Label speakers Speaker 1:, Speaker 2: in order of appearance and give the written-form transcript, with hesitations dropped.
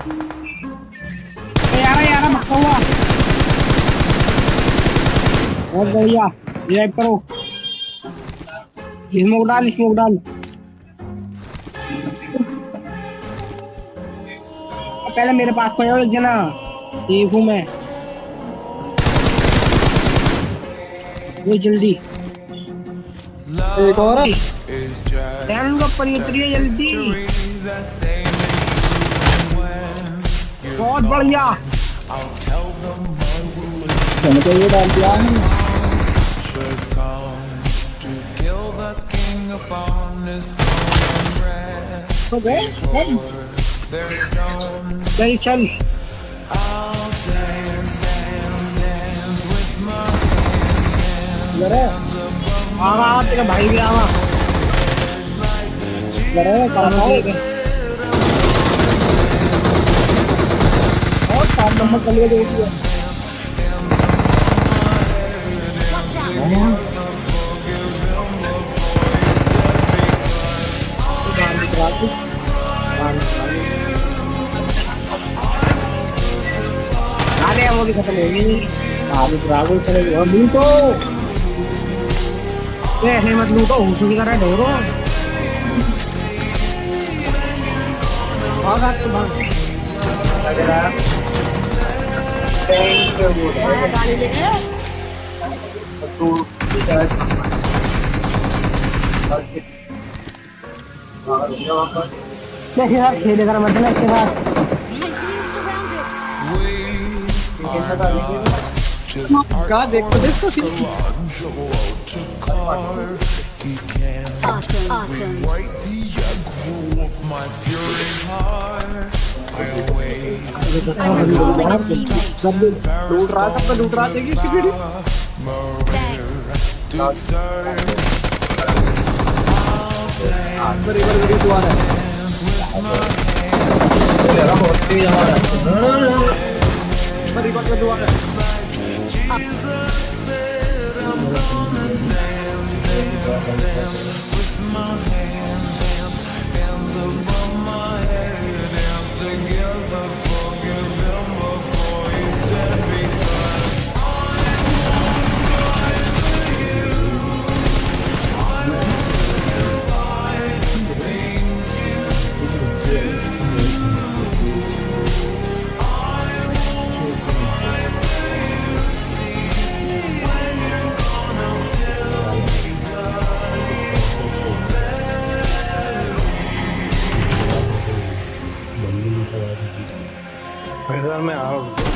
Speaker 1: यार यार भक्का हुआ। बहुत बढ़िया। रिवाइव करो। स्मोक डाल स्मोक डाल। पहले मेरे पास कोई और एक जना देखू मैं। वो जल्दी
Speaker 2: एक और
Speaker 1: ध्यान उनका ऊपर ही उतरिए जल्दी। बहुत बढ़िया।
Speaker 2: तो ये डाल दिया
Speaker 1: तो गए चल चल। आवा तेरा भाई भी आवा। और 7 नंबर चल गए देखिए। अरे वो भी खत्म होगी। आगे ड्रागन चलेगी और लूटो। ऐसे मत लूटो हुसू की तरह ढोरो। भाग आगे भाग। कैसे यार खेल कर मतलब इसके बाद
Speaker 2: कहा देखो देखो लूट रहा था लूट रहा देखिए इसकी वीडियो बड़ी बड़ी वीडियो दुआ है बड़ी बड़ी दुआ है
Speaker 3: फैजल में आओ।